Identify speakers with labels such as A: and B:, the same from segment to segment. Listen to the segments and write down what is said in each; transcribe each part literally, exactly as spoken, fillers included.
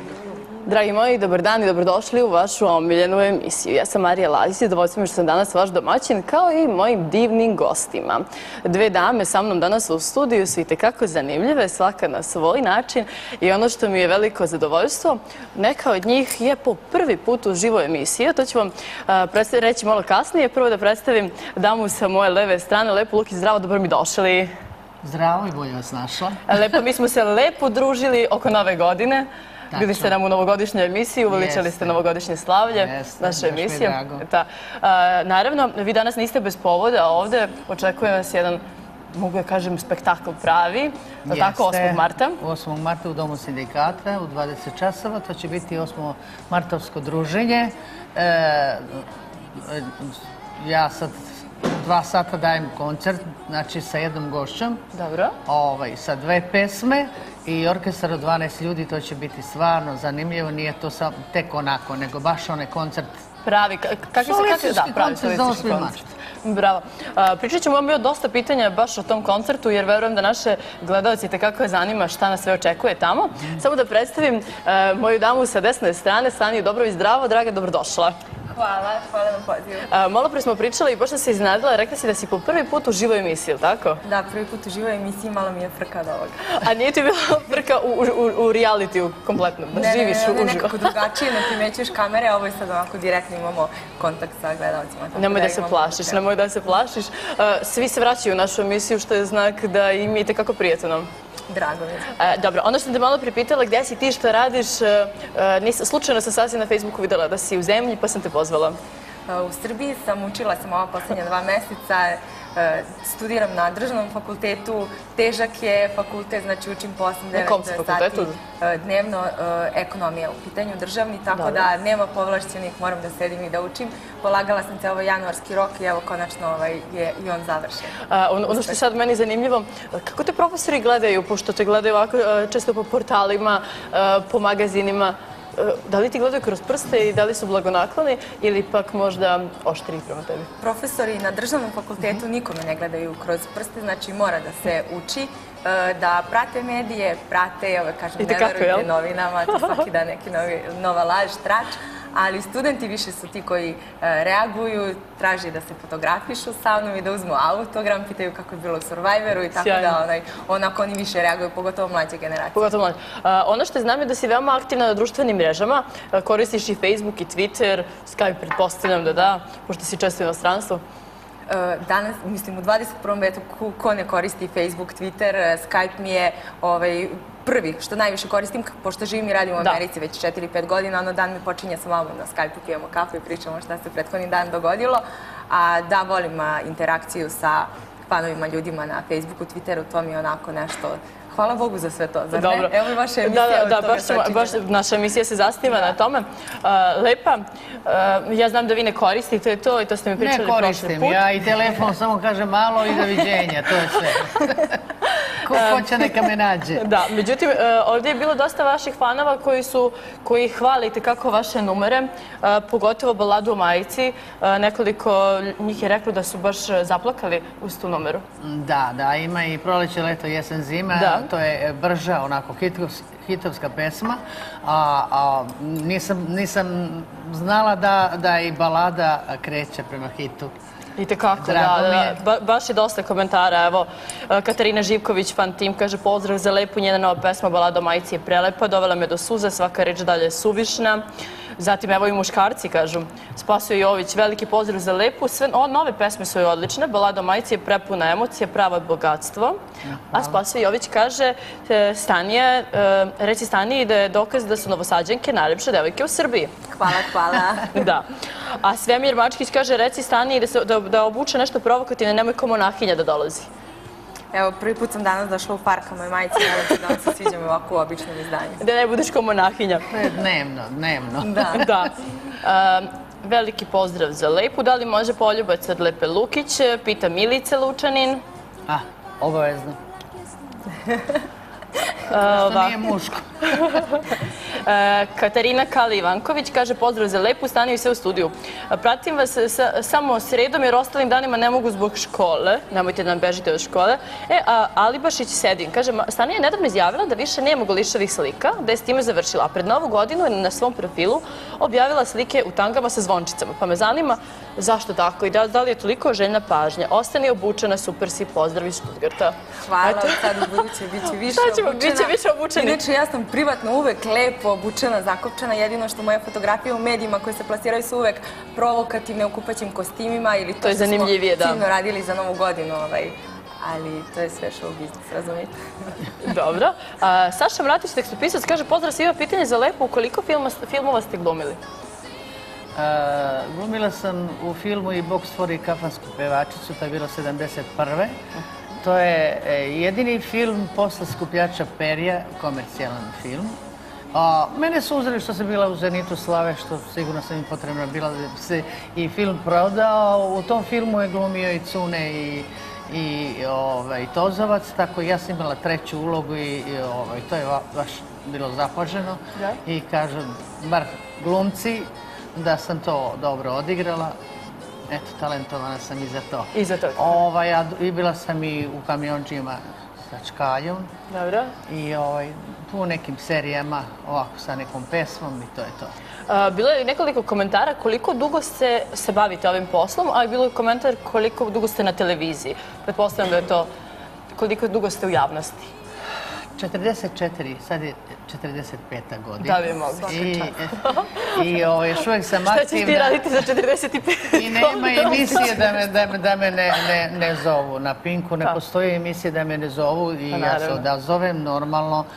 A: Dragi moji, dobar dan i dobrodošli u vašu omiljenu emisiju. Ja sam Marija Lazić i zadovoljstvo mi što sam danas vaš domaćin, kao i mojim divnim gostima. Dve dame sa mnom danas u studiju su itekako zanimljive, svaka na svoj način, i ono što mi je veliko zadovoljstvo, neka od njih je po prvi put u živoj emisiji. To ću vam reći malo kasnije. Prvo da predstavim damu sa moje leve strane. Lepo, Luki, zdravo, dobro mi došli.
B: Zdravo i bolje vas našla.
A: Lepo, mi smo se lepo družili oko nove godine. Bili ste nam u novogodišnjoj emisiji, uveličali ste novogodišnje slavlje naše emisije. Naravno, vi danas niste bez povoda ovde. Očekuje vas jedan, mogu da kažem, spektakl pravi. Tako, osmog marta.
B: osmog marta u Domu sindikata u dvadeset časova. To će biti osmomartovsko druženje. Ja sad dva sata dajem koncert, znači sa jednom gošćom.
A: Dobro.
B: Sa dve pesme i orkestar od dvanaest ljudi, to će biti stvarno zanimljivo. Nije to tek onako, nego baš onaj koncert.
A: Pravi,
B: solistički koncert za osmi mart.
A: Bravo. Pričat ćemo vam bio dosta pitanja baš o tom koncertu, jer verujem da naše gledalci itekako je zanima šta nas sve očekuje tamo. Samo da predstavim moju damu sa desne strane, Saniju Dobrović. Zdravo, draga, dobrodošla.
C: Hvala, hvala na pozivu.
A: Malo pre smo pričali i baš sam se iznadila, rekla si da si po prvi put u živoj emisiji, ili tako?
C: Da, prvi put u živoj emisiji, malo mi je frka od ovoga.
A: A nije ti bilo frka u realitiju kompletno, da živiš uživo?
C: Ne, ne, nekako drugačije, ne primećuješ kamere, a ovo je sad onako direktno imamo kontakt sa gledalcima.
A: Nemoj da se plašiš, nemoj da se plašiš. Svi se vraćaju u našu emisiju, što je znak da im je itekako prijatno nam.
C: Drago mi je.
A: Dobro, ono što sam te malo pripitala, gdje si ti, što radiš, slučajno sam sasvim na Facebooku videla da si u zemlji, pa sam te pozvala.
C: U Srbiji sam, učila sam ova posljednja dva meseca, studiram na državnom fakultetu, težak je fakultet, znači učim po osam do devet sati dnevno, ekonomija u pitanju državni, tako da nema povlašćenih, moram da sedim i da učim. Polagala sam se ovaj januarski rok i evo konačno je i on završen.
A: Ono što je sad meni zanimljivo, kako te profesori gledaju, pošto te gledaju ovako često po portalima, po magazinima, da li ti gledaju kroz prste i da li su blagonakloni ili pak možda oštriji prema tebi?
C: Profesori na državnom fakultetu nikome ne gledaju kroz prste, znači mora da se uči, da prate medije, prate, kažem, ne verujte novinama, to svaki dan neki nova laž, trač, ali studenti više su ti koji reaguju, traži da se fotografišu sa mnom i da uzmu autogram, pitaju kako je bilo u Survivoru i tako da onako oni više reaguju, pogotovo mlađe generacije.
A: Pogotovo mlađe. Ono što znam je da si veoma aktivna na društvenim mrežama, koristiš i Facebook i Twitter, Skype pretpostavljam da da, pošto si često u inostranstvu.
C: Danas, mislim, u dvadeset prvom veku ko ne koristi Facebook, Twitter, Skype mi je prvi što najviše koristim, pošto živim i radim u Americi već četiri pet godina, ono dan mi počinje sa mamom na Skype-u, pijemo kafu i pričamo šta se prethodni dan dogodilo. A da, volim interakciju sa fanovima, ljudima na Facebooku, Twitteru, to mi je onako nešto... Hvala Bogu za sve to, zar ne? Evo i vaša emisija od toga sačinjena.
A: Baš naša emisija se zasniva na tome. Lepa, ja znam da vi ne koristite to i to ste mi pričali prošli put.
B: Ne koristim, ja i telefon samo kažem malo i doviđenja, to je sve. Ko hoće neka me nađe.
A: Da, međutim, ovdje je bilo dosta vaših fanova koji hvalite kako vaše numere, pogotovo baladu o majici. Nekoliko njih je reklo da su baš zaplakali uz tu numeru.
B: Da, da, ima i Proleće, leto, jesen, zima. To je brža, onako, hitovska pesma. Nisam znala da i balada kreće prema hitu.
A: Vidite kako, da, baš je dosta komentara. Evo, Katarina Živković, fan tim, kaže: pozdrav za Lepu, njena nova pesma Balada o majici je prelepa, dovela me do suza, svaka reč dalje je suvišna. Zatim, evo i muškarci, kažu, Spasio Jović, veliki pozdrav za Lepu, sve nove pesme su joj odlične, Balada o majici je prepuna emocija, pravo bogatstvo. A Spasio Jović kaže: Stanija, reci Staniji da je dokaz da su Novosađanke najlepše devojke u Srbiji.
C: Hvala, hvala.
A: Da. A Svemir Mačkić kaže: reci Staniji da obuče nešto provokativno, nemoj ko monahinja da dolazi.
C: Evo, prvi put sam danas došla u park u mojoj majici, nadam se da vam se sviđa me ovako u običnom izdanju.
A: Da ne budeš ko monahinja.
B: Dnevno, dnevno.
A: Da. Veliki pozdrav za Lepu. Da li može poljubac od Lepe Lukić? Pita Milica Lučanin.
B: A, obavezno. Što nije muško.
A: Katarina Kali Ivanković kaže pozdrav za Lepu, Stani i sve u studiju. Pratim vas samo sredom jer ostalim danima ne mogu zbog škole. Nemojte da nam bežite od škole. E, a Alibašić Sedin kaže, Stani je nedavno izjavila da više nema golišavih slika, da je s time završila. A pred novu godinu je na svom profilu objavila slike u tangama sa zvončicama. Pa me zanima zašto tako i da li je toliko željna pažnja. Ostani obučena, super si, pozdrav iz Stuttgarta.
C: Hvala, sad u buduće biće više obučena.
A: Biće više obučeni.
C: Inače, ja sam privatno uvek lepo obučena, zakopčana, jedino što moje fotografije u medijima koje se plasiraju su uvek provokativne u kupaćim kostimima ili to što smo ciljno radili za novu godinu. Ali to je sve show biznis, razumijete?
A: Dobro. Saša Mratić, tekstopisac, kaže pozdrav svima, pitanje za Lepu, koliko filmova ste glumili?
B: Glumila sam u filmu i Bog stvori kafansku pevačicu, to je bilo sedamdeset prve. To je jedini film posle Skupljača perja, komercijalan film. Mene su uzeli što sam bila u Zenitu slave, što sigurno sam im potrebna bila da se i film prodao. U tom filmu je glumio i Cune i Tozovac, tako ja sam imala treću ulogu i to je baš bilo zapaženo. I kažem, bar glumci, da sam to dobro odigrala. Eto, talentovana sam i za to.
A: I za to.
B: I bila sam i u Kamionđijima sa Čkaljom.
A: Dobro.
B: I tu u nekim serijama, ovako sa nekom pesmom i to je to.
A: Bilo je nekoliko komentara koliko dugo se bavite ovim poslom, a je bilo i komentar koliko dugo ste na televiziji. Pretpostavljam da je to koliko dugo ste u javnosti.
B: četrdeset četiri, sad je četrdeset peta godina.
A: Da bi mogli.
B: I još uvijek sam aktivna.
A: Šta ćeš ti raditi za četrdeset pet godina?
B: I nema emisije da me ne zovu. Na Pinku ne postoji emisije da me ne zovu i ja se odazovem normalno.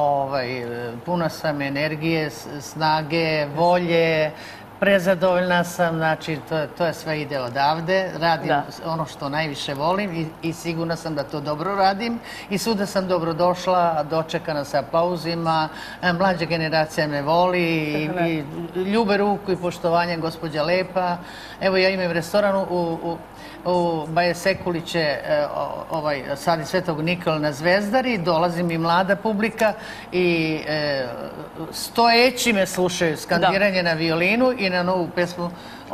B: Puna sam energije, snage, volje. Prezadovoljna sam, znači to je sve ide odavde, radim ono što najviše volim i sigurna sam da to dobro radim i svuda sam dobro došla, dočekana sa aplauzima, mlađa generacija me voli i ljube ruku i poštovanje gospođa Lepa. Evo ja imam restoran u Baje Sekuliće, sad i Svetog Nikola na Zvezdari, dolazi mi mlada publika i stojeći me slušaju skandiranje na violinu i na novu pesmu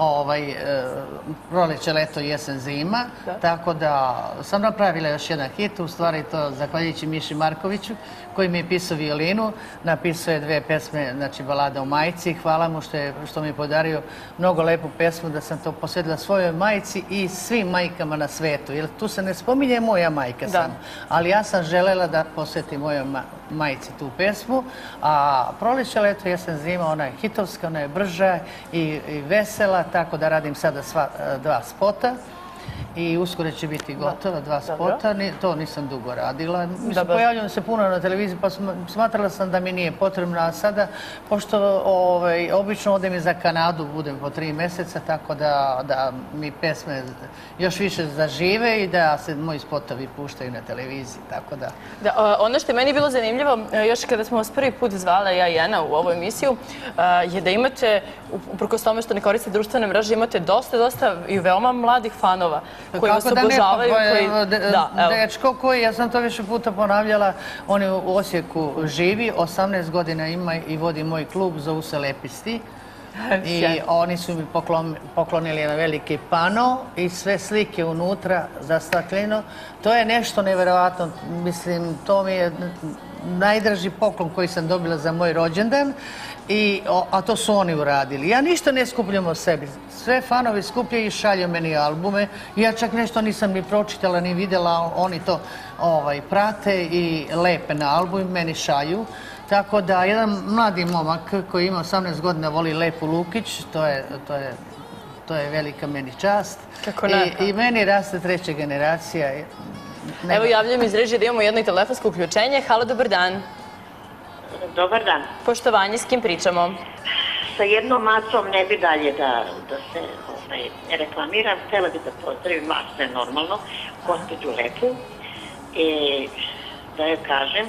B: Proleće, leto, jesen, zima. Tako da sam napravila još jedan hit, u stvari to zahvaljujući Miši Markoviću koji mi je pisao violinu, napisao je dve pesme, znači Balada o majci. Hvala mu što mi je podario mnogo lepu pesmu da sam to posvetila svojoj majci i svim majkama na svetu. Jer tu se ne spominje moja majka samo, ali ja sam želela da posvetim mojoj majci tu pesmu. A Proleće, leto, jesen, zima, ona je hitovska, ona je brža i vesela, tako da radim sada dva spota i uskoro će biti gotova, dva spota. To nisam dugo radila. Mislim, pojavljam se puno na televiziji, pa smatrala sam da mi nije potrebno, a sada, pošto obično odem i za Kanadu, budem po tri meseca, tako da mi pesme još više zažive i da se moji spotovi puštaju na televiziji, tako da...
A: Ono što je meni bilo zanimljivo, još kada smo vas prvi put zvala ja i Ana u ovu emisiju, je da imate, uprkos tome što ne koriste društvene mreže, imate dosta, dosta i veoma mladih fanova koji vas obožavaju.
B: Dečko koji, ja sam to više puta ponavljala, on je u Osijeku živi, osamnaest godina ima i vodi moj klub, zovu se Lepisti. I oni su mi poklonili jedan veliki pano i sve slike unutra zastakleno. To je nešto nevjerovatno, mislim, to mi je najdraži poklon koji sam dobila za moj rođendan, a to su oni uradili. Ja ništa ne skupljam o sebi. Sve fanovi skupljaju i šalju meni albume. Ja čak nešto nisam ni pročitala, ni videla, oni to prate i lepe na album, meni šalju. Tako da, jedan mladi momak koji ima osamnaest godina voli Lepu Lukić, to je velika meni čast. I meni raste treća generacija.
A: Evo javljam iz režije da imamo jedno i telefonsko uključenje. Halo, dobar dan.
D: Dobar dan.
A: Poštovanje, s kim pričamo?
D: Sa jednom macom ne bi dalje da se reklamiram. Htjela bi da pozdravim vas, sve normalno, gospođu Lepu. I da joj kažem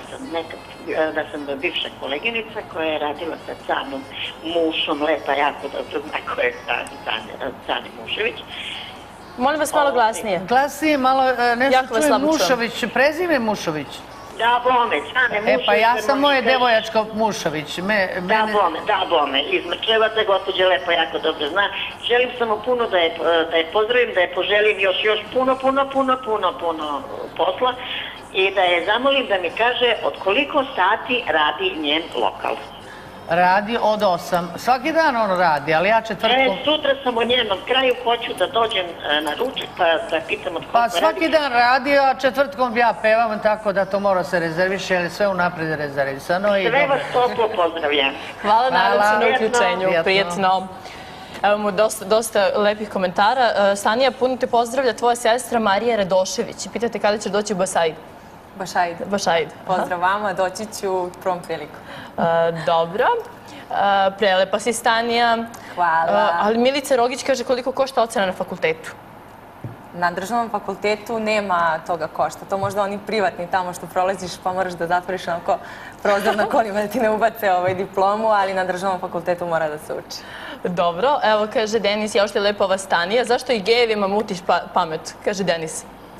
D: da sam bivša koleginica koja je radila sa Canom Mušom, Lepa jako dobro zna ko je Cane Mušević.
A: Molim vas malo glasnije.
B: Glasnije, malo nešto čujem Mušović, prezime Mušović.
D: Da, bome, Cane Mušović.
B: E, pa ja sam moje devojačko Mušović.
D: Da, bome, da, bome. Iz Mrčevaca, gospođa Lepa jako dobro zna. Želim samo puno da je pozdravim, da je poželim još, još puno, puno, puno, puno, puno posla i da je zamolim da mi kaže od koliko sati radi njen lokal.
B: Radi od osam. Svaki dan on radi, ali ja četvrtkom...
D: E, sutra sam u njenom kraju, hoću da dođem na ručak, pa da pitam od koliko radi.
B: Pa svaki dan radi, a četvrtkom ja pevam, tako da to mora se rezerviše, jer je sve unapred rezervisano.
D: Sve vas toplo pozdravljam.
A: Hvala najlepše na uključenju, prijetno. Evo imamo dosta lepih komentara. Stanija, puno te pozdravlja tvoja sestra Marija Radošević. Pitate kada će doći u Bašaid.
C: Bašaid.
A: Bašaid.
C: Pozdrav vama, doći ću prvom priliku.
A: Dobro. Prelepa si, Stanija.
C: Hvala.
A: Ali Milica Rogić kaže koliko košta ocena na fakultetu.
C: Na državnom fakultetu nema toga košta. To možda oni privatni tamo što prolaziš pa moraš da zatvoriš onako prozor na kolima da ti ne ubace ovaj diplomu, ali na državnom fakultetu mora da se uči.
A: Dobro. Evo kaže Denis, ja što je lepa ova Stanija. Zašto i gejevima mutiš pamet? Kaže Denis.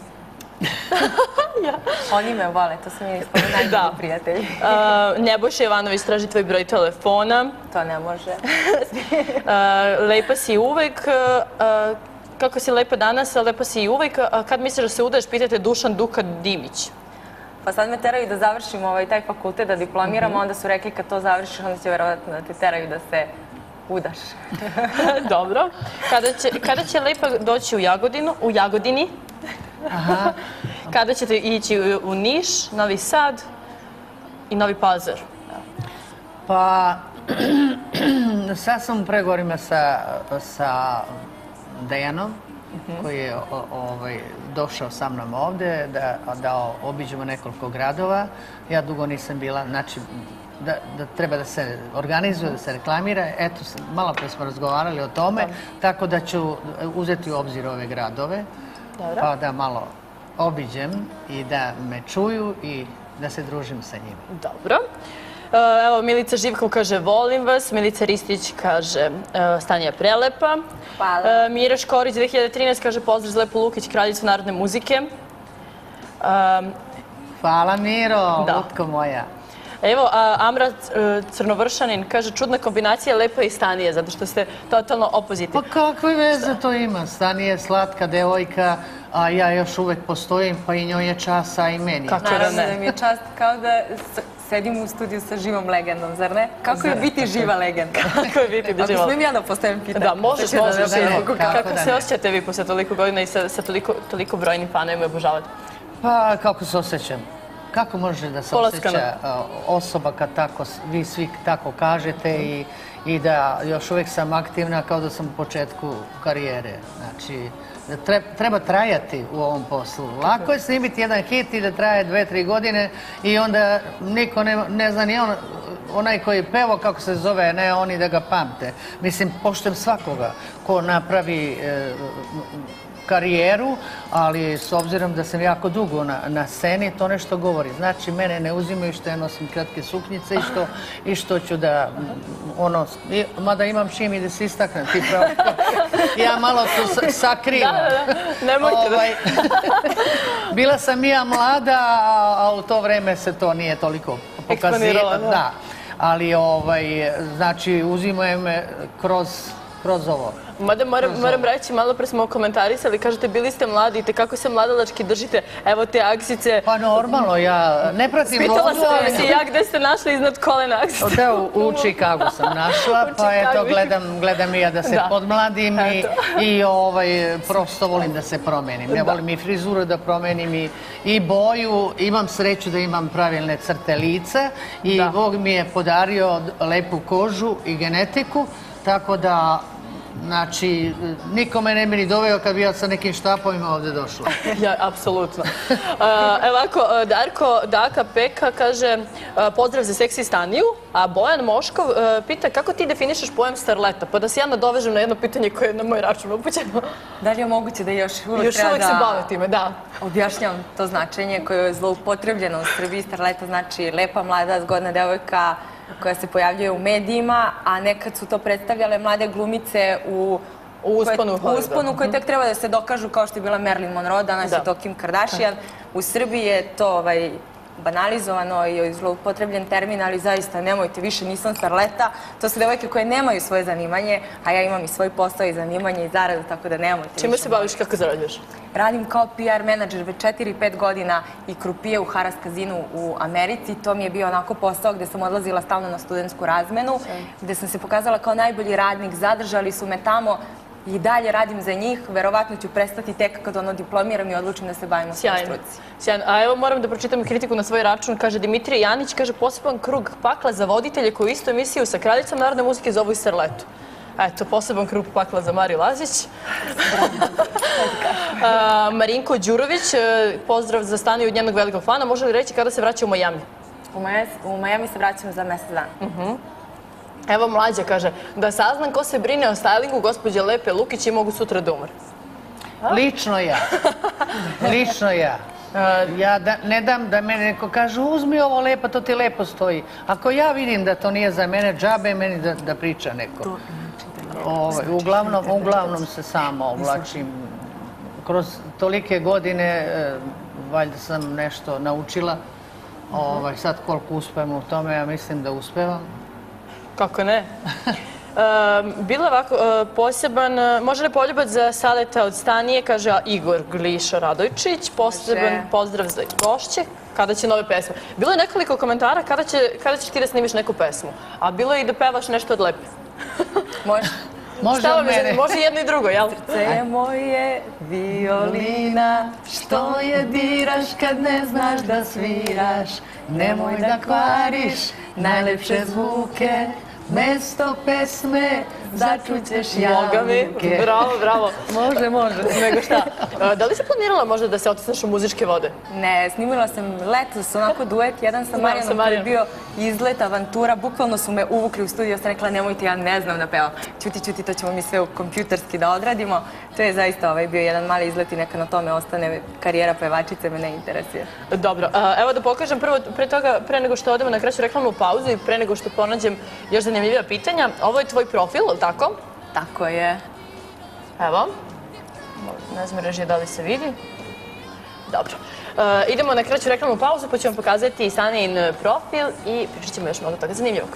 C: Oni me vole, to su mi najbolji prijatelji.
A: Nebojša Jovanović traži tvoj broj telefona.
C: To ne može.
A: Lepa si uvek. Kako si lepa danas, lepa si i uvek. Kad misliš da se udaješ, pitajte Dušan Duka Dimić.
C: Pa sad me teraju da završim taj fakultet, da diplomiram, onda su rekli kad to završiš, onda će verovatno da te teraju da se udaš.
A: Dobro. Kada će lepa doći u Jagodinu, u Jagodini? Kada ćete ići u Niš, Novi Sad i Novi Pazar?
B: Pa, sad sam u pregovorima sa Dejanom, koji je došao sa mnom ovde, da obiđemo nekoliko gradova. Ja dugo nisam bila, znači da treba da se organizuje, da se reklamira. Eto, malo pre smo razgovarali o tome, tako da ću uzeti u obzir ove gradove, pa da malo obiđem i da me čuju i da se družim sa njima.
A: Dobro. Evo, Milica Živkov kaže volim vas, Milica Ristić kaže Stanija prelepa.
C: Hvala.
A: Mira Škorić dve hiljade trinaeste kaže pozdrav za Lepu Lukić, kraljicu narodne muzike.
B: Hvala Miro, lutko moja.
A: Evo, Amra Crnovršanin kaže čudna kombinacija Lepa i Stanije, zato što ste totalno opoziti.
B: Pa kakve veze to ima? Stanija je slatka devojka, a ja još uvek postojim, pa i njoj je čast, a i meni.
C: Naravno da mi je čast, kao da sedim u studiju sa živom legendom, zar ne? Kako je biti živa legenda?
A: Kako je biti živa legenda?
C: Ako smijem ja da postavim pitanje?
A: Da, možeš, možeš. Kako se osjećate vi posle toliko godina i sa toliko brojnim fanovima i obožavate?
B: Pa, kako se osjećam? Kako može da se osjeća osoba kad vi svi tako kažete i da još uvijek sam aktivna kao da sam u početku karijere. Znači, treba trajati u ovom poslu. Lako je snimiti jedan hit i da traje dve, tri godine i onda niko ne zna ni onaj koji je pevao kako se zove, ne oni da ga pamte. Mislim, poštujem svakoga ko napravi karijeru, ali s obzirom da sam jako dugo na sceni, to nešto govori. Znači, mene ne uzimaju što ja nosim kratke suknjice i što ću da, ono, mada imam čim i da se istaknem, ti pravo, ja malo tu sakrivam.
A: Da, da, da, nemojte da.
B: Bila sam i ja mlada, a u to vreme se to nije toliko pokazivalo. Da, ali, znači, uzimaju me kroz kroz ovo.
A: Mada moram reći, malo pre smo komentarisali, kažete bili ste mladi i tekako se mladalački držite, evo te aksice.
B: Pa normalno, ja ne pratim modu, ali...
A: Spitala sam se ja gde ste našli iznad kolena aksice.
B: Da, u Čikagu sam našla, pa eto, gledam i ja da se podmladim i prosto volim da se promenim. Ja volim i frizuru da promenim i boju, imam sreću da imam pravilne crte lica i Bog mi je podario lepu kožu i genetiku, tako da, znači, nikome ne bi ni doveo kad bi ja sa nekim štapovima ovde došla.
A: Ja, apsolutno. Evo ovako, Darko Daka Peka kaže pozdrav za seksi Staniju, a Bojan Moškov pita kako ti definišeš pojam starleta, pa da se ja nadovežem na jedno pitanje koje je na moj račun upućeno.
C: Da li je moguće da još uvek treba da objašnjavam to značenje koje je zloupotrebljeno u Srbiji? Starleta znači lepa, mlada, zgodna devojka koja se pojavljuje u medijima, a nekad su to predstavljale mlade glumice u usponu koje tek treba da se dokažu kao što je bila Marilyn Monroe, danas je to Kim Kardashian. U Srbiji je to banalizovano i zloupotrebljen termin, ali zaista nemojte, više nisam starleta. To su devojke koje nemaju svoje zanimanje, a ja imam i svoj posao i zanimanje i zaradu, tako da nemojte više.
A: Čime se baviš, kako zarađuješ?
C: Radim kao P R menadžer već četiri pet godina i krupije u Haras kazinu u Americi. To mi je bio onako posao gde sam odlazila stalno na studentsku razmenu, gde sam se pokazala kao najbolji radnik, zadržali su me tamo i dalje radim za njih. Verovatno ću prestati tek kad ono diplomiram i odlučim da se bavim u svojoj struci.
A: Sjajno. A evo moram da pročitam kritiku na svoj račun. Kaže Dimitrije Janić, kaže poseban krug pakla za voditelje koji istu emisiju sa kraljicom narodne muzike zovu i Starletu. Eto, poseban krug pakla za Mariju Lazić. Marinko Đurović, pozdrav za Staniju od njenog velikog fana. Može li reći kada se vraća u Majami?
C: U Majami se vraćam za mesec dana.
A: Evo Mlađa kaže, da saznam ko se brine o stylingu gospođe Lepe Lukić i mogu sutra da umre.
B: Lično ja. Lično ja. Ja ne dam da mene neko kaže uzmi ovo Lepa, to ti lepo stoji. Ako ja vidim da to nije za mene, džabe meni da priča neko. Uglavnom se sama oblačim. Kroz tolike godine valjda sam nešto naučila. Sad koliko uspevam u tome, ja mislim da uspevam.
A: Kako ne? Bilo je ovako poseban, može li poljubac za Saleta od Stanije, kaže Igor Gliša Radojčić, poseban pozdrav za gošće, kada će nove pesme. Bilo je nekoliko komentara kada ćeš ti da snimiš neku pesmu, a bilo je i da pevaš nešto od Lepe.
C: Može.
B: Može od mene.
A: Može jedno i drugo, jel?
C: Srce je moje violina, što je diraš kad ne znaš da sviraš, nemoj da kvariš najlepše zvuke, mesto pesme začućeš jabuke.
A: Bravo, bravo.
C: Može, može.
A: Nego šta? Da li si planirala možda da se otisneš u muzičke vode?
C: Ne, snimila sam letos onako duet, jedan sa Marijanom koji je bio izlet, avantura, bukvalno su me uvukli u studio, sam rekla nemojte, ja ne znam da pevam. Ćuti, ćuti, to ćemo mi sve kompjuterski da odradimo. To je zaista bio jedan mali izlet i neka na tome ostane karijera pevačice, me ne interesuje.
A: Dobro, evo da pokažem prvo, pre toga, pre nego što odemo na kraću reklamnu pauzu i pre nego što pronađem još zanimljivija pitanja, ovo je tvoj profil, ili tako?
C: Tako je.
A: Evo, ne znam režija da li se vidi. Dobro. Idemo na kraću reklamnu pauzu pa ću vam pokazati Sanijin profil i pričat ćemo još mnogo toga zanimljivog.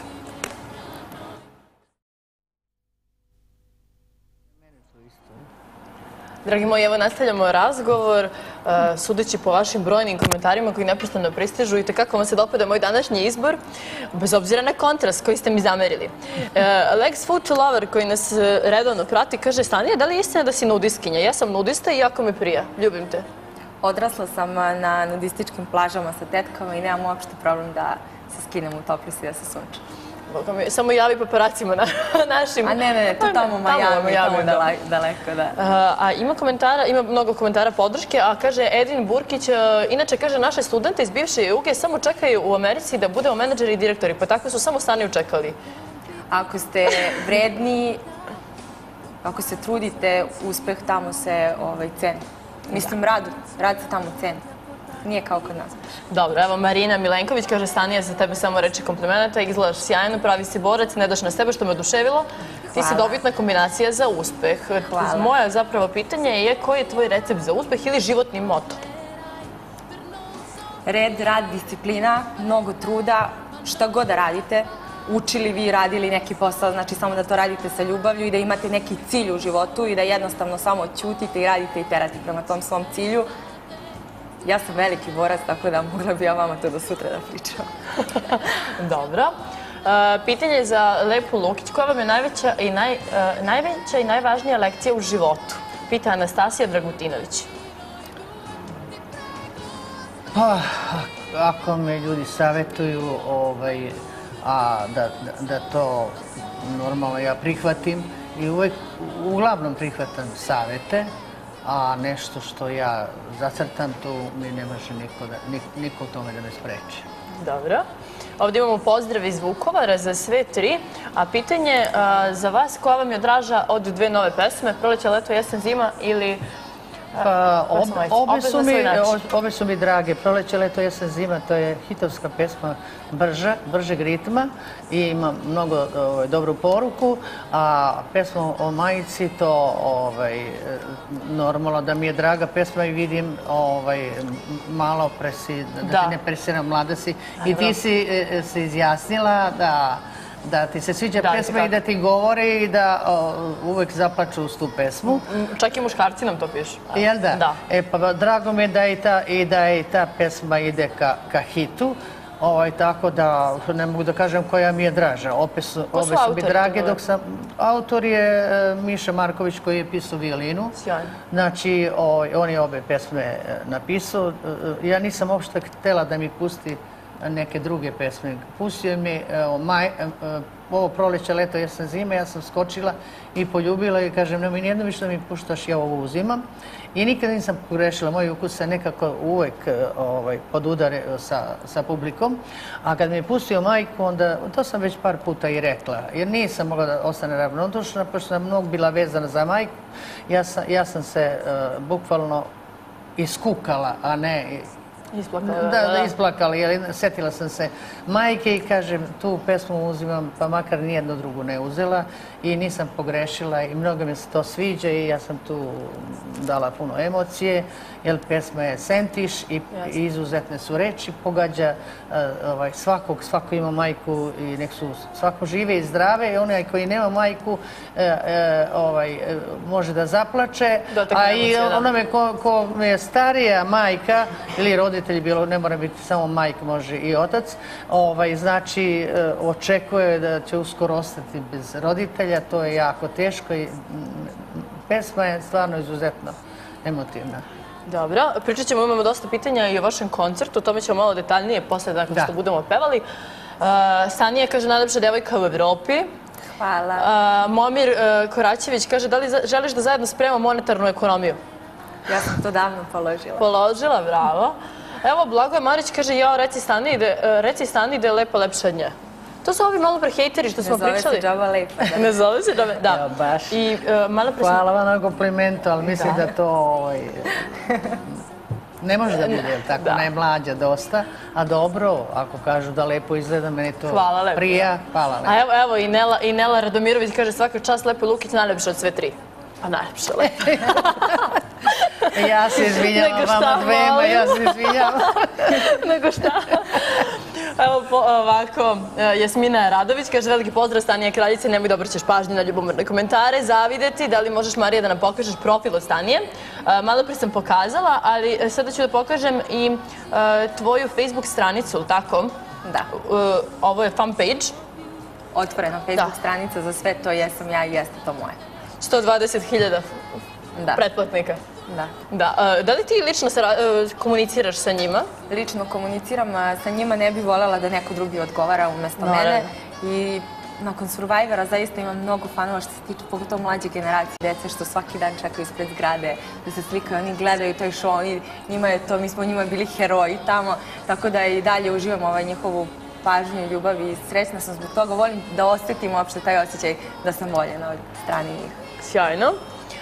A: Dragi moji, evo nastavljamo razgovor, sudeći po vašim brojnim komentarima koji neprestano pristižu i tekako vam se dopada moj današnji izbor, bez obzira na kontrast koji ste mi zamerili. Lex Food Lover koji nas redovno prati kaže Stanija, da li je istina da si nudistkinja? Ja sam nudista i jako me prija. Ljubim te.
C: Odrasla sam na nudističkim plažama sa tetkama i nemam uopšte problem da se skinem u toplju i da se sunčam.
A: Samo javi paparacima našim.
C: A ne, ne, to tamo u Majami, tamo daleko, da.
A: A ima komentara, ima mnogo komentara podrške, a kaže Edin Burkić, inače kaže naše studente iz bivše Juge samo čekaju u Americi da budemo menadžeri i direktori, pa tako su samo Staniju čekali.
C: Ako ste vredni, ako se trudite, uspeh tamo se ceni. Mislim, rad, rad se tamo ceni. Nije kao kod nas.
A: Dobro, evo Marina Milenković kaže Stanija za tebe samo reči komplimenata, izgledaš sjajno, pravi si borac, ne daš na sebe što me oduševilo. Ti si dobitna kombinacija za uspeh. Moje zapravo pitanje je koji je tvoj recept za uspeh ili životni moto?
C: Red, rad, disciplina, mnogo truda, šta god da radite, učili vi, radili neki posao, znači samo da to radite sa ljubavlju i da imate neki cilj u životu i da jednostavno samo ćutite i radite i terate prema tom svom cilju. Ja sam veliki borac, tako da mogla bi ja vama to do sutra da pričam.
A: Dobro. Pitanje za Lepu Lukić. Koja vam je najveća i najvažnija lekcija u životu? Pita Anastasija Dragutinović.
B: Pa, ako me ljudi savjetuju, a da to normalno ja prihvatim i uvek uglavnom prihvatam savjete, a nešto što ja zacrtam, tu mi ne može niko u tome da me spreči.
A: Dobro. Ovdje imamo pozdrav iz Vukovara za sve tri, a pitanje za vas koja vam je draža od dve nove pesme, Proleće, leto, jesen, zima ili
B: Pa, obe su mi drage. Proleće, leto, jesen, zima, to je hitovska pesma bržeg ritma i ima mnogo dobru poruku, a pesma o majici, to normalno da mi je draga pesma i vidim malo da ti ne presiram, mlada si i ti si se izjasnila da da ti se sviđa pesma i da ti govore i da uvek zaplaču uz tu pesmu.
A: Čak i muškarci nam to pišu.
B: Jel da? Da. E pa drago mi je da i ta pesma ide ka hitu, tako da ne mogu da kažem koja mi je draža. Obe su mi drage, dok sam... Autor je Miša Marković koji je pisao violinu.
A: Sjajno.
B: Znači, on je obe pesme napisao. Ja nisam uopšte htela da mi pusti neke druge pesme. Pustio mi ovo proleće, leto, jesen, zima, ja sam skočila i poljubila i kažem, nemoj nijedno više da mi puštaš, ja ovo uzimam. I nikada nisam pogrešila, moj ukus se nekako uvek pod udare sa publikom. A kad mi je pustio majku, onda, to sam već par puta i rekla, jer nisam mogla da ostane ravnodušna, pošto sam mnogo bila vezana za majku. Ja sam se bukvalno iskukala, a ne...
A: Isplakala.
B: Da, da, isplakala. Sjetila sam se majke i kažem, tu pesmu uzimam, pa makar nijednu drugu ne uzela i nisam pogrešila i mnogo mi se to sviđa i ja sam tu dala puno emocije, jer pesma je sentiš i izuzetne su reči, pogađa svakog, svako ima majku i nek su svako žive i zdrave i onaj koji nema majku može da zaplače, a i onome ko je starija majka ili roditelj, ne mora biti samo majka, može i otac, znači očekuje da će uskoro ostati bez roditelja, to je jako teško i pesma je stvarno izuzetno emotivna.
A: Dobro, pričat ćemo, imamo dosta pitanja i o vašem koncertu, o tome ćemo malo detaljnije posle nakon što budemo pevali. Sanija kaže, najlepša devojka u Evropi.
C: Hvala.
A: Momir Koraćević kaže, da li želiš da zajedno spremamo monetarnu ekonomiju?
C: Ja sam to davno položila.
A: Položila, bravo. Evo, Blagoje Marić kaže, jao, reci Stani da je lepo lepša od nje. To su ovi malo pre hejteri što smo pričali.
C: Ne zove se džaba lepa.
A: Ne zove se džaba, da.
B: Evo, baš. Hvala vam na komplimentu, ali mislim da to ne može da bude tako, najmlađa dosta, a dobro, ako kažu da lepo izgleda, meni to prija. Hvala lepo.
A: A evo, i Nela Radomirović kaže, svaka čast Lepo Lukić, najlepša od sve tri. Pa najlepša lepa.
B: Ja se izvinjavam vama dvema, ja se izvinjavam.
A: Nego šta? Evo ovako, Jasmina Radović kaže, veliki pozdrav Stanija Kraljice, nemoj da obraćaš pažnju na ljubomorne komentare, zavideti, da li možeš, Marija, da nam pokažeš profil od Stanije. Malo pre sam pokazala, ali sada ću da pokažem i tvoju Facebook stranicu, tako?
C: Da.
A: Ovo je fanpage.
C: Otvorena Facebook stranica za sve to, jesam ja i jeste to moje.
A: sto dvadeset hiljada pretplatnika.
C: Da.
A: Da li ti lično komuniciraš sa njima?
C: Lično komuniciram sa njima, ne bih voljela da neko drugi odgovara umjesto mene. I nakon Survivora zaista imam mnogo fanova što se tiče pogotovo mlađe generacije dece što svaki dan čekaju ispred zgrade da se slikaju, oni gledaju taj show, njima je to, mi smo njima bili heroji tamo, tako da i dalje uživam ovaj njihovu pažnju, ljubav i srećna sam zbog toga. Volim da osjetim uopšte taj osjećaj da sam voljena od strane njih.
A: Sjajno.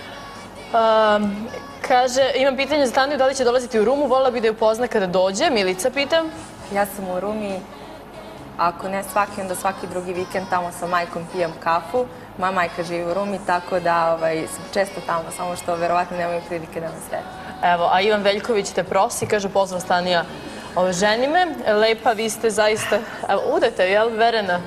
A: Kaže, imam pitanje za Taniju, da li će dolaziti u Rumu, volila bi da ju pozna kada dođe, Milica pitam.
C: Ja sam u Rumi, ako ne svaki, onda svaki drugi vikend, tamo sa majkom pijem kafu. Moja majka živi u Rumi, tako da sam često tamo, samo što verovatno nemaju prilike da me srede.
A: Evo, a Ivan Veljković te prosi, kaže, pozdrav Stanija, ženi me, lepa, vi ste zaista, evo, udete, jel, Verena?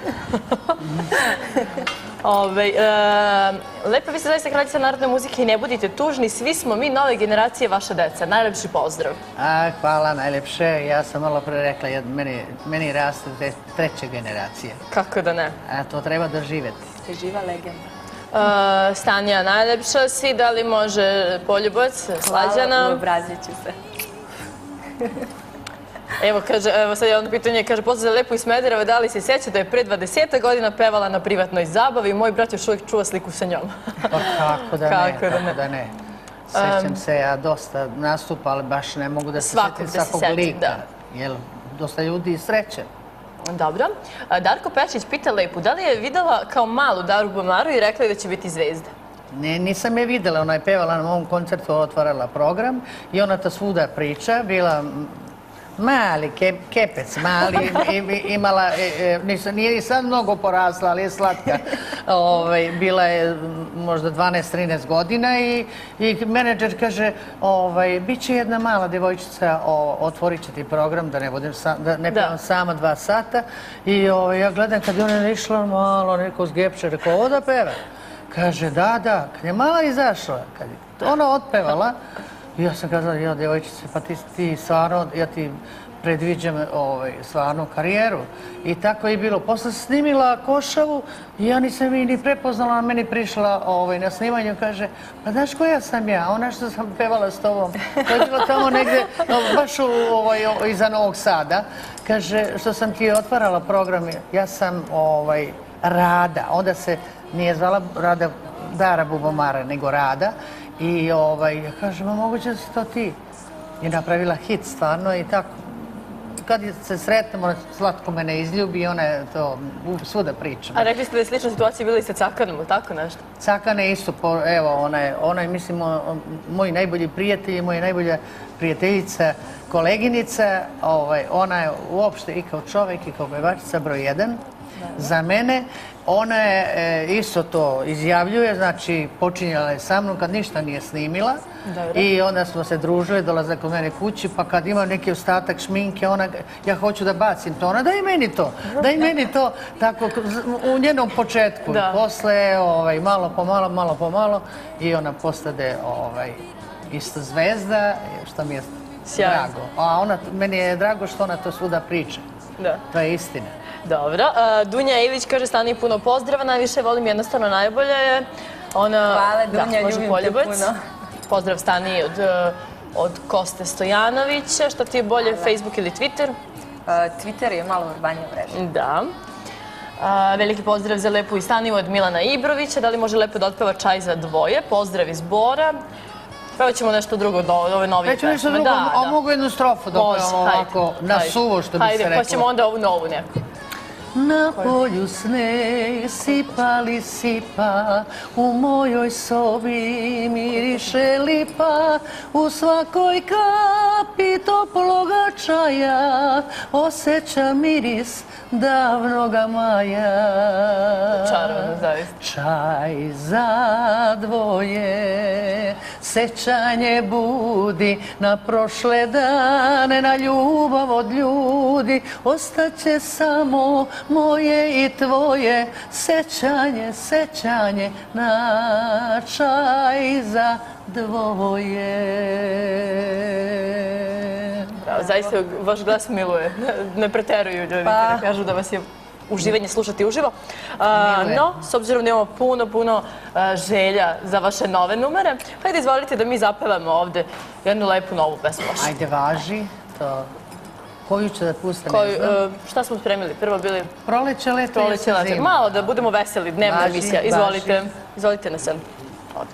A: Lepa, vi ste zaista kraljica narodne muzike i ne budite tužni, svi smo mi nove generacije vaša deca. Najlepši pozdrav.
B: Hvala, najlepše. Ja sam malo pre rekla, meni raste treća generacija.
A: Kako da ne?
B: To treba doživjeti.
C: Živa legenda.
A: Stanija, najlepša si, da li može Poljubac, Slađana?
C: Hvala, obrazit ću se.
A: Evo, sad je ono pitanje, kaže, pozdrav za Lepu iz Smedereva, da li se sjeća da je pre dvadeset godina pevala na privatnoj zabavi i moj brat još uvijek čuva sliku sa njom?
B: Pa kako da ne, kako da ne. Sjećam se ja dosta nastupa, ali baš ne mogu da se sjetim svakog lika. Jer dosta ljudi sreće.
A: Dobro. Darko Pešić pita Lepu, da li je videla kao malu Daru Bumlaru i rekla je da će biti zvezda?
B: Nisam je videla, ona je pevala na mom koncertu, otvarala program i ona to svuda priča, bila mali, kepec, mali, imala, nije ni sad mnogo porasla, ali je slatka. Bila je možda dvanaest trinaest godina i menadžer kaže, bit će jedna mala devojčica, otvorit će ti program, da ne pevam sama dva sata. I ja gledam kad je ona išla malo, neko zgepče, rekao, ovo da peva. Kaže, da, da, kad je mala izašla, kad je ona otpevala, ja sam kazala, ja, devojčice, pa ti stvarno, ja ti predviđam stvarno karijeru. I tako je bilo. Posle sam snimila Košavu i ja nisam i ni prepoznala, ona meni prišla na snimanju, kaže, pa znaš koja sam ja, ona što sam pevala s tobom, to je bilo tamo negde, baš iza Novog Sada, kaže, što sam ti otvarala program, ja sam Rada, onda se nije zvala Rada Dara Bubamara, nego Rada. I ja kažem, a moguće da si to ti. I napravila hit stvarno i tako. Kad se sretnemo, Slatko me ne izljubi i ona je to svuda priča.
A: A rekli ste da je slična situacija bila i sa Cakanom, ili tako nešto?
B: Cakana je isto, evo, ona je, mislim, moj najbolji prijatelj i moja najbolja prijateljica, koleginica. Ona je uopšte i kao čovek i kao pevačica broj jedan za mene. Ona je isto to izjavljuje, znači počinjala je sa mnom kad ništa nije snimila i onda smo se družili, dolaze kod mene kući, pa kad ima neki ostatak šminke, ona, ja hoću da bacim to, ona daj meni to, daj meni to, tako u njenom početku. Posle, malo po malo, malo po malo i ona postade isto zvezda, što mi je drago. A meni je drago što ona to svuda priča. To je istina.
A: Dobro. Dunja Ivić kaže, Stani, puno pozdrava, najviše volim, jednostavno najbolje je.
C: Hvala, Dunja, ljubim te puno.
A: Pozdrav, Stani, od Koste Stojanovića. Što ti je bolje, Facebook ili Twitter?
C: Twitter je malo urbanija mreža.
A: Da. Veliki pozdrav za Lepu i Stani od Milana Ibrovića. Da li može Lepo da otpeva Čaj za dvoje? Pozdrav iz Bora. Pevat ćemo nešto drugo od ove novije pesme.
B: Peću nešto drugo, a mogu jednu strofu da pevam ovako na suvo, što bi se reklo.
A: Hajde, pa ćemo onda ovu novu neku.
B: Na polju sneg sipa li sipa, u mojoj sobi miriše lipa, u svakoj kapi toploga čaja osjećam miris davnoga maja.
A: Čarovno, zaista.
B: Čaj za dvoje, sećanje budi na prošle dane, na ljubav od ljudi, ostaće samo moje i tvoje, sećanje, sećanje na čaj za dvoje.
A: Zaista, vaš glas miluje. Ne preteruju ljudi kada kažu da vas je uživanje slušati uživo. No, s obzirom da imamo puno, puno želja za vaše nove numere, hajde izvolite da mi zapevamo ovde jednu lepu novu pesmu.
B: Ajde, važi to. Koju ću da pustim?
A: Šta smo spremili? Prvo bili...
B: Proleće, leto i zima.
A: Malo da budemo veseli, dnevna emisija. Izvolite. Izvolite na scenu. Ovdje.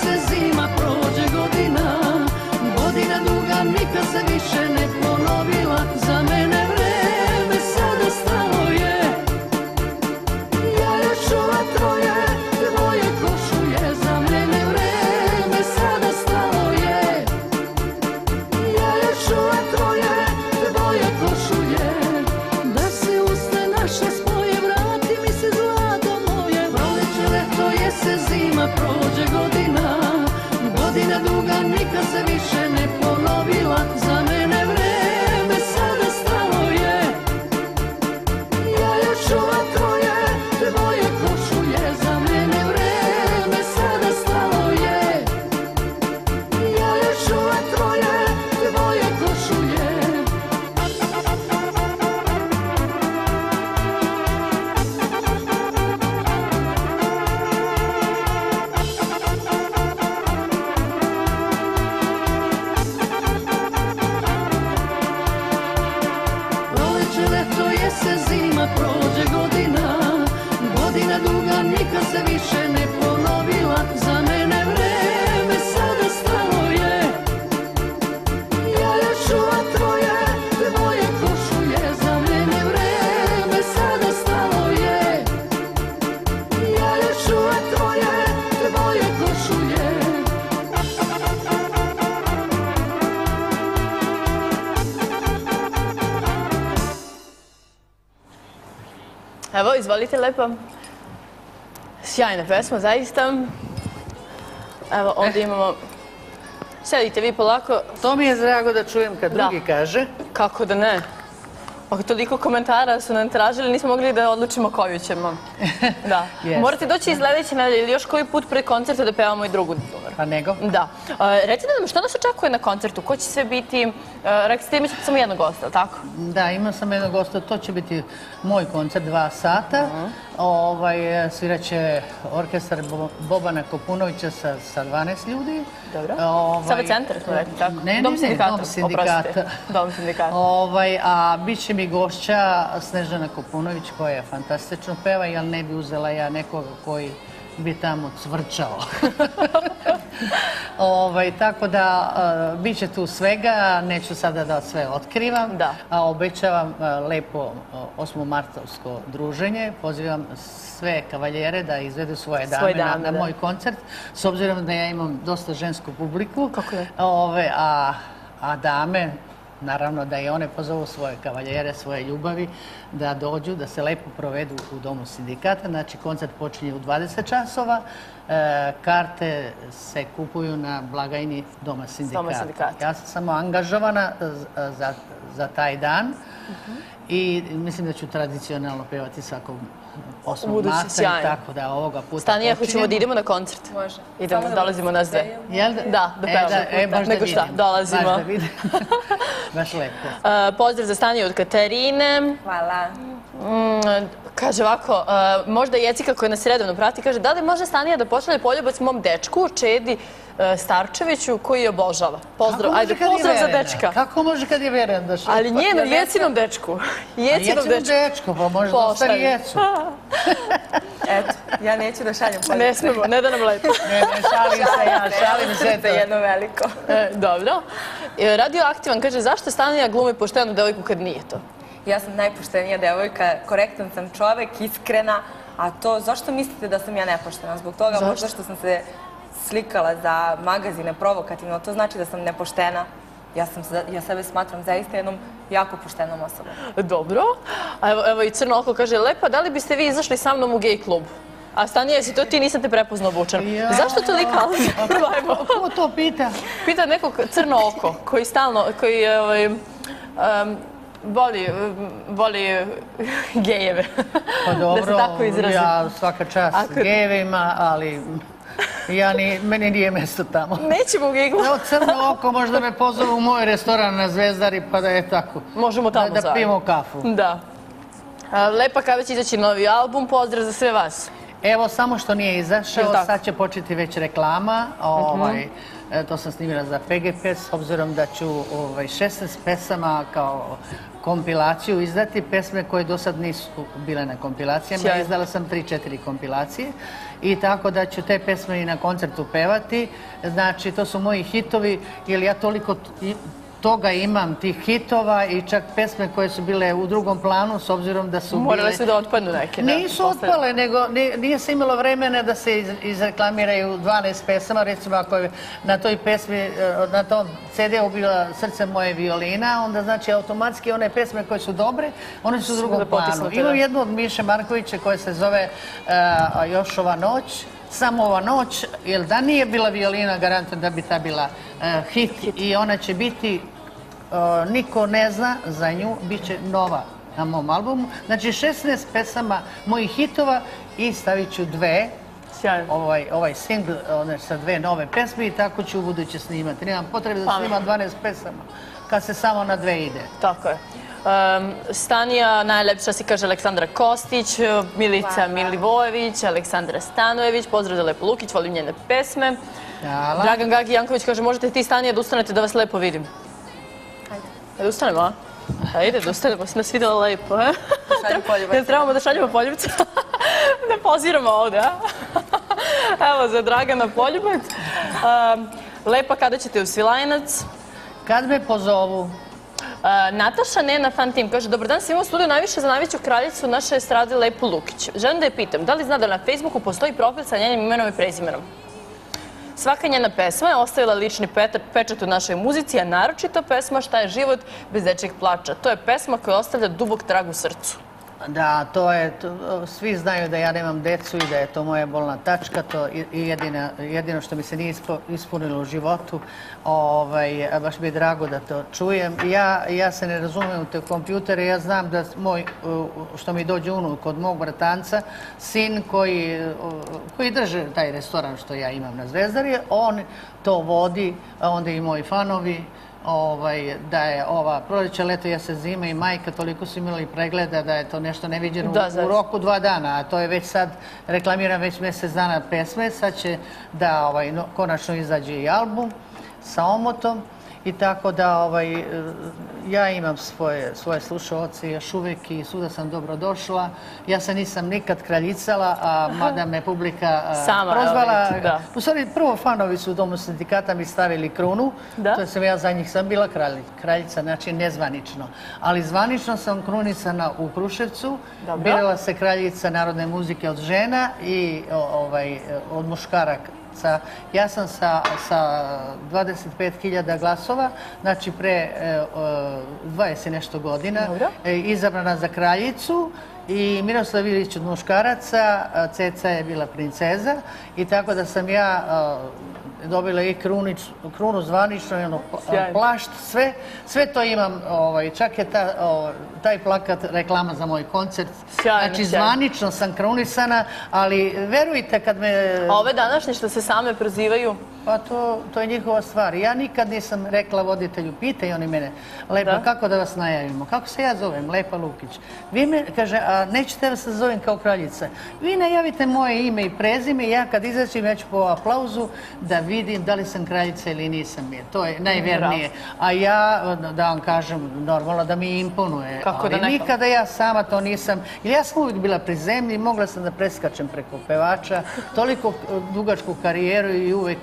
E: jese zima, prođe godina, godina duga nikad se više ne ponovila, za mene vreme sada stalo je. Ja još ova troje, tvoje košulje, za mene vreme sada stalo je. Ja još ova troje, tvoje košulje, da se usne naše spoje, vrati mi se zlato moje. Proleće, leto, jesen, zima, prođe godina, godina duga nikad se više ne ponovila, za mene vreme sada stalo je. Ja još ova troje, tvoje košulje, za mene vreme sada stalo je. Ja još ova troje, tvoje košulje. Proleće, leto, jesen, zima, prođe godina, godina duga nikad se više ne ponovila, za mene vreme sada stalo je. Ja još ova troje, tvoje košulje, za mene vreme sada stalo je. Ja još ova troje, tvoje košulje.
A: Evo, izvolite lepo. Sjajna pesma, zaista. Evo, ovdje imamo... Sedite vi polako.
B: To mi je drago da čujem kad drugi kaže.
A: Kako da ne? Pa toliko komentara su nam tražili, nismo mogli da odlučimo koju ćemo. Da. Morate doći iz sledeće nedelje ili još koji put pred koncerta da pevamo i drugu numer.
B: Pa nego?
A: Da. Recite nam, što nas očekuje na koncertu? Ko će sve biti? Rekli ste, imate samo jednog gosta, ali tako?
B: Da, imam sam jednog gosta. To će biti moj koncert, dva sata. Sviraće orkestar Bobana Kopunovića sa dvanaest ljudi.
A: Dobro. Sava centar, smo rekli, tako?
B: Ne, ne,
A: Dom
B: ne,
A: sindikata.
B: Dom sindikata.
A: Dom sindikata.
B: A bit će mi gošća Snežana Kopunović, koja fantastično peva, jer ne bi uzela ja nekoga koji bi tamo cvrčao. Tako da, bit će tu svega, neću sada da sve otkrivam, a obećavam lepo osmomartovsko druženje. Pozivam sve kavaljere da izvedu svoje dame na moj koncert, s obzirom da ja imam dosta žensku publiku, a dame, naravno da i one pozovu svoje kavaljere, svoje ljubavi, da dođu, da se lepo provedu u Domu sindikata. Znači, koncert počinje u dvadeset časova. Karte se kupuju na blagajni Doma sindikata. Ja sam samo angažovana za taj dan i mislim da ću tradicionalno pevati svakog osmog marta i tako da ovoga puta počinjemo.
A: Stani, ako ćemo da idemo na koncert. Može. Idemo, dolazimo nas dve.
B: Jel da?
A: Da, da pevamo. Nego šta, dolazimo.
B: Baš da vidim. Baš lepo.
A: Pozdrav za Staniju od Katarine.
C: Hvala.
A: Kaže ovako, možda Jecika koja nas redovno prati, kaže da li može Stanija da pošalje poljubac mom dečku, Čedi Starčeviću, koji je obožava. Pozdrav, ajde, pozdrav za dečka.
B: Kako može kad je veren da šalje?
A: Ali njenom Jecinom dečku.
B: Jecinom dečku, pa može da ostari Jecu.
C: Eto, ja neću da šaljem poljubac.
A: Ne smemo, ne da nam lepo.
B: Ne, ne, šalim se ja, šalim se to.
C: Jedno veliko.
A: Dobro. Radioaktivan kaže, zašto Stanija glumi poštenu devojku kad nije to?
C: Ja sam najpoštenija devojka, korektan sam čovek, iskrena, a to, zašto mislite da sam ja nepoštena? Zbog toga možda što sam se slikala za magazine provokativno, to znači da sam nepoštena. Ja sebe smatram zaista jednom jako poštenom osobom.
A: Dobro. Evo i Crno oko kaže, lepa, da li biste vi izašli sa mnom u gej klub? A Stanija, jesi to ti, nisam te prepoznao obučen. Zašto toliko alzi?
B: Ko to pita?
A: Pita nekog Crno oko, koji stalno, koji je... voli gejeve.
B: Pa dobro, ja svaka čast gejevima, ali meni nije mjesto tamo.
A: Nećemo u gejglu.
B: Evo Crno oko, možda me pozovu u moj restoran na Zvezdari, pa da je tako.
A: Možemo tamo zajedno.
B: Da pijemo kafu.
A: Da. Lepa, kada će izaći novi album, pozdrav za sve vas.
B: Evo, samo što nije izašao, sad će početi već reklama. To sam snimila za P G P, s obzirom da ću šesnaest pesama kao kompilaciju izdati, pesme koje do sad nisu bile na kompilacijama. Izdala sam tri, četiri kompilacije i tako da ću te pesme i na koncertu pevati. Znači, to su moji hitovi, jer ja toliko toga imam, tih hitova i čak pesme koje su bile u drugom planu, s obzirom da su bile...
A: Morale su da otpadnu neke.
B: Nisu otpale, nego nije se imalo vremena da se izreklamiraju dvanaest pesama. Recimo, ako je na toj pesmi, na tom ce de u bila Srce moje violina, onda znači automatski one pesme koje su dobre, one su u drugom planu. Imam jednu od Miše Markovića koja se zove Još ova noć, Samo ova noć, jer da nije bila violina, garantujem da bi ta bila hit i ona će biti, niko ne zna za nju, bit će nova na mom albumu. Znači šesnaest pesama mojih hitova i stavit ću dve, ovaj singl sa dve nove pesme i tako ću u buduće snimati. Nemam potrebe da snimam dvanaest pesama kad se samo na dve ide.
A: Tako je. Stanija, najlepša si, kaže Aleksandra Kostić, Milica Milivojević, Aleksandra Stanojević, pozdrav za Lepu Lukić, volim njene pesme. Dragan Gagi Janković kaže, možete ti, Stanija, da ustanete da vas lepo vidim. Ajde. Da ustanemo, a? Ajde, da ustanemo, si nas videla lepo, a?
C: Šalju poljubac.
A: Jel trebamo da šaljemo poljubca? Da poziramo ovde, a? Evo, za Dragana poljubac. Lepa, kada ćete u Svilajnac?
B: Kad me pozovu.
A: Nataša Nena Fantim kaže, dobar dan, svima u studiju, najviše za najveću kraljicu naše estrade Lepu Lukić. Želim da je pitam, da li zna da na Facebooku postoji profil sa njenim imenom i prezimenom? Svaka njena pesma je ostavila lični pečat u našoj muzici, a naročito pesma Šta je život bez dečjeg plača. To je pesma koja ostavlja dubok trag u srcu.
B: Da, to je, svi znaju da ja nemam decu i da je to moja bolna tačka, to je jedino što mi se nije ispunilo u životu. Baš mi je drago da to čujem. Ja se ne razumijem u te kompjutere, ja znam da moj, što mi dođe unuk od mog bratanca, sin koji drže taj restoran što ja imam na Zvezdari, on to vodi, a onda i moji fanovi, da je ova proleće, leto, jesen, zima i majka, toliko su imali pregleda da je to nešto neviđeno u roku dva dana, a to je već sad, reklamiram već mjesec dana pesme, sad će da konačno izađe i album sa omotom i tako da ja imam svoje slušaoce još uvijek i svuda sam dobro došla. Ja se nisam nikad kraljicala, a mada me publika prozvala. U stvari, prvo fanovi su u Domu sindikata mi stavili krunu, to sam ja za njih sam bila kraljica, znači nezvanično. Ali zvanično sam krunisana u Kruševcu, birala se kraljica narodne muzike od žena i od muškaraka. Ja sam sa dvadeset pet hiljada glasova, znači pre dvadeset i nešto godina, izabrana za kraljicu i Miroslav Ilić od muškaraca, Ceca je bila princeza i tako da sam ja dobila i krunu zvanično i ono plašt, sve to imam, čak je taj plakat reklama za moj koncert. Znači zvanično sam krunisana, ali verujte kad me...
A: A ove današnje što se same prozivaju?
B: Pa to je njihova stvar. Ja nikad nisam rekla voditelju, pitaju oni mene, Lepa, kako da vas najavimo? Kako se ja zovem? Lepa Lukić. Vi me, kaže, a nećete da se zovem kao kraljica. Vi najavite moje ime i prezime i ja kad izaćem, ja ću po aplauzu da vidim da li sam kraljica ili nisam je. To je najvernije. A ja, da vam kažem, normalno da mi imponuje. Ali nikada ja sama to nisam. Jer ja sam uvijek bila pri zemlji, mogla sam da preskačem preko pevača, toliko dugačku karijeru i uvijek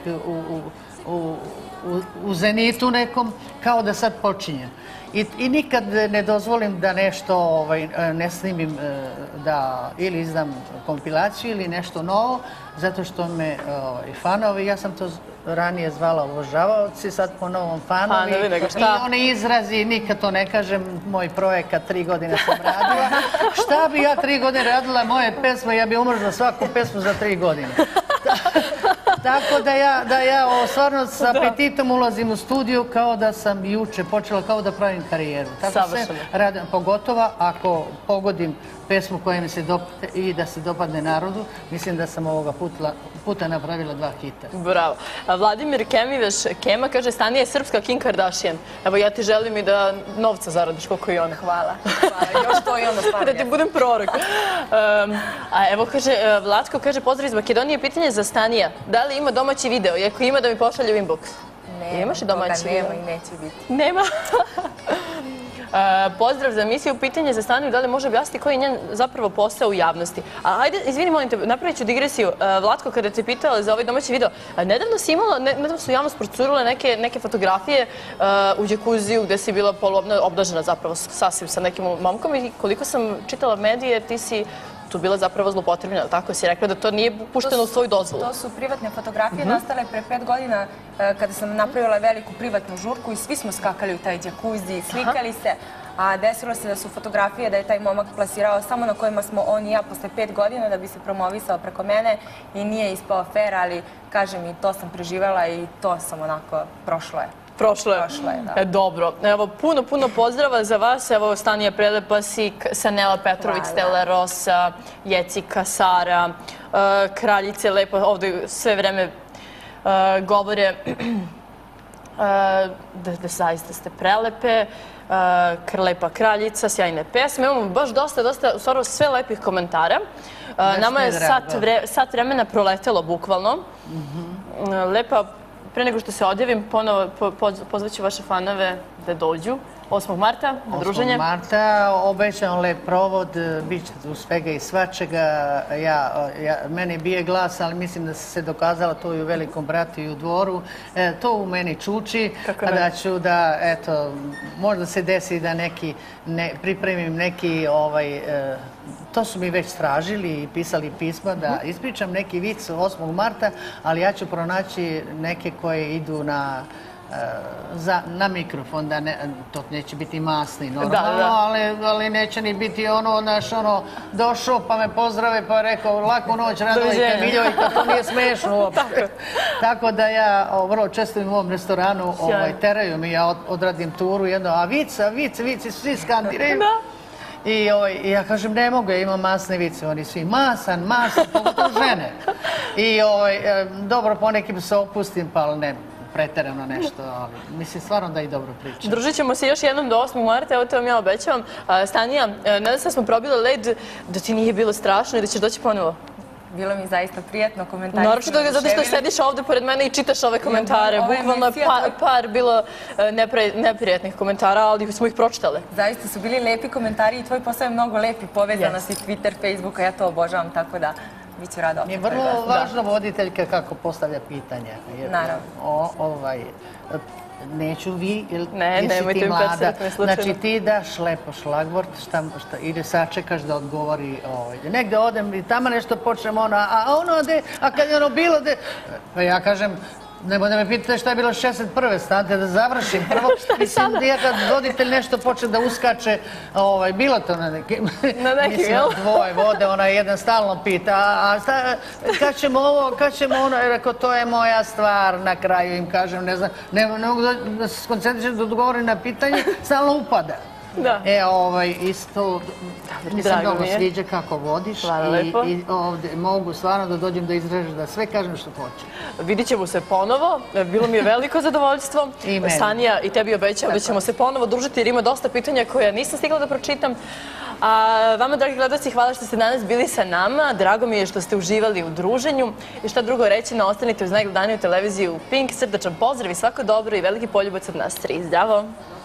B: u zenitu nekom, kao da sad počinje. I nikad ne dozvolim da nešto ne snimim, da ili izdam kompilaciju ili nešto novo, zato što me fanovi, ja sam to ranije zvala obožavaoci, sad po novom fanovi. I one izrazi, nikad to ne kažem, moj projekat, tri godine sam radila. Šta bi ja tri godine radila moje pesme, ja bi umrla svaku pesmu za tri godine. Tako da ja stvarno s apetitom ulazim u studiju kao da sam juče počela, kao da pravim karijeru. Tako se radim, pogotovo ako pogodim pesmu koja mi se dopadne i da se dopadne narodu, mislim da sam ovoga puta napravila dva hita.
A: Bravo. Vladimir Kemiveš Kema kaže, Stanija je srpska Kim Kardashian. Evo, ja ti želim i da novca zaradiš koliko i ona.
C: Hvala. Još to i onda stvarno.
A: Da ti budem prorok. A evo, kaže, Vlatko kaže, pozdrav iz Makedonije, pitanje za Stanija. Da li ima domaći video? I ako ima, da mi pošalje u inbox.
C: Nema, toga nema i neće biti.
A: Nema? Pozdrav za emisiju. Pitanje za Staniju, da li može objasniti koji je njen zapravo posao u javnosti? A ajde, izvini, molim te, napravit ću digresiju. Vlatko, kada te pitala za ovaj domaći video, nedavno si imala, nedavno su javnost procurile neke fotografije u džakuziju gde si bila poluobnažena zapravo sasvim sa nekim momkom i koliko sam čitala medije, ti si tu bila zapravo zlopotrebljena, tako si rekla da to nije pušteno u svoju dozvolu.
C: To su privatne fotografije nastale pre pet godina kada sam napravila veliku privatnu žurku i svi smo skakali u taj džakuzi, slikali se, a desilo se da su fotografije da je taj momak plasirao samo na kojima smo on i ja posle pet godina da bi se promovisao preko mene i nije ispao fair, ali kažem i to sam preživela i to sam onako prošlo je.
A: Prošlo je.
C: da.
A: Dobro. Evo, puno, puno pozdrava za vas. Evo, Stanija prelepa si, Sanela Petrović, Stella Rosa, Jecika, Sara, Kraljice, lepo ovde sve vreme govore da zaista ste prelepe. Lepa kraljica, sjajne pesme. Imamo baš dosta, dosta, u stvaru sve lepih komentara. Nama je sat vremena proletelo, bukvalno. Lepa. Pre nego što se odjavim, ponovo pozvaću vaše fanove da dođu osmog marta na druženje.
B: osmog marta, obećam lep provod, bit će u svega i svačega. Meni bije glas, ali mislim da se dokazala to i u Velikom bratu i u Dvoru. To u meni čuči, a da ću da, eto, možda se desi da neki, pripremim neki, to su mi već stražili i pisali pisma, da ispričam neki vic osmog marta, ali ja ću pronaći neke koje idu na na mikrofon, da to neće biti masni, normalno, ali neće ni biti ono, znaš, ono, došao pa me pozdrave pa rekao laku noć, Radovika Miljovika, to nije smešno uopšte. Tako da ja vrlo često u ovom restoranu teraju mi, ja odradim turu jedno, a vic, a vic, vic, svi skandiraju. I ja kažem, ne mogu, ja imam masne vice, oni svi masan, masan, pogotovo žene. I dobro, ponekim se opustim, pa ali ne preterano nešto, ali mislim stvarno da i dobro pričam.
A: Družit ćemo se još jednom do osmog marta, evo to vam ja obećavam. Stanija, nadam se da smo probili led, da ti nije bilo strašno i da ćeš doći ponovo.
C: Bilo mi zaista prijatno, komentari su
A: naročito zato što sediš ovde pored mene i čitaš ove komentare. Bukvalno je par bilo neprijatnih komentara, ali smo ih pročitale.
C: Zaista su bili lepi komentari i tvoj posao je mnogo lepi, povezanost i Twitter, Facebook, a ja to obožavam, tako da bit ću rada opet.
B: Je vrlo važno voditeljka kako postavlja pitanja.
C: Naravno.
B: Neću vi, jer ti si ti mlada. Znači ti daš lepo šlagvort ili sačekaš da odgovori. Negde odem i tamo nešto počnem ono, a ono, a kad je ono bilo, pa ja kažem, nemoj da me pitate šta je bilo šezdeset prve, stanite da završim. Prvo, mislim, ja kad voditelj nešto počne da uskače, bilo to na nekim, mislim, dvoje vode, ona jedan stalno pita, a kad ćemo ovo, kad ćemo ono, jer ako to je moja stvar, na kraju im kažem, ne znam, ne mogu da se skoncentrišem da odgovorim na pitanje, stalno upada. E, isto, mi se mnogo sviđa kako vodiš i ovdje mogu stvarno da dođem da izražem, da sve kažem što hoću.
A: Vidit ćemo se ponovo, bilo mi je veliko zadovoljstvo. Stanija, i tebi obećam da ćemo se ponovo družiti jer ima dosta pitanja koje nisam stigla da pročitam. A vama, dragi gledalci, hvala što ste danas bili sa nama. Drago mi je što ste uživali u druženju. I šta drugo reći, no ostanite uz najgledaniju televiziju Pink. Srdačan pozdrav i svako dobro i veliki poljubac od nas tri. Zdravo!